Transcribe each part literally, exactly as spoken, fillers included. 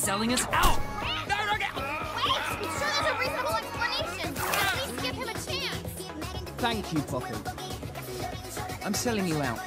selling us out! Wait! I'm sure there's a reasonable explanation. At least give him a chance. Thank you, Poppy. I'm selling you out.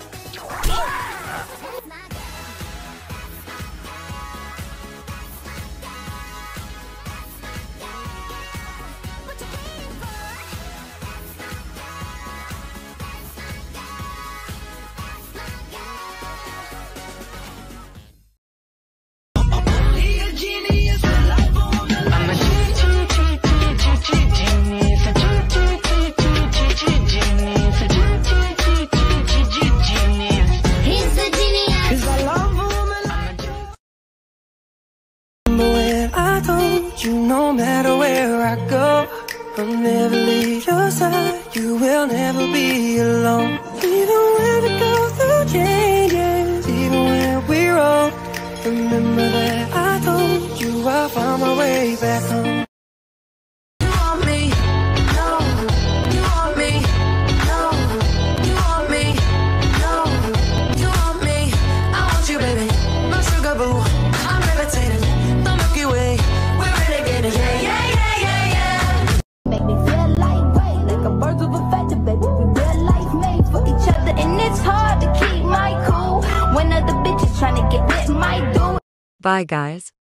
You, no matter where I go, I'll never leave your side. You will never be alone. Even when we go through changes, even when we're old, remember that I told you I found my way back home. You want me? No. You want me? No. You want me? No. You want me? I want you, baby. My sugar boo. I'm levitating. The Milky Way. Yeah, yeah, yeah, yeah, yeah. Make me feel lightweight, like a bird with a feather, baby. We real life made for each other, and it's hard to keep my cool when other bitches trying to get with my dude. Bye, guys.